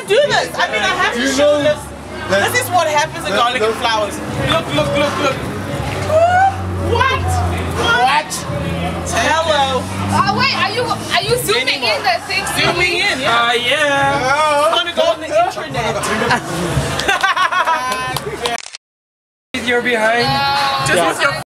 to do this. I mean, I have to show this. This is what happens in garlic and flowers. Look, look, look, look. What? What? Hello. Wait, are you zooming in the thing? Zooming in, yeah. Yeah. I'm gonna go on the internet. You're behind. Just with your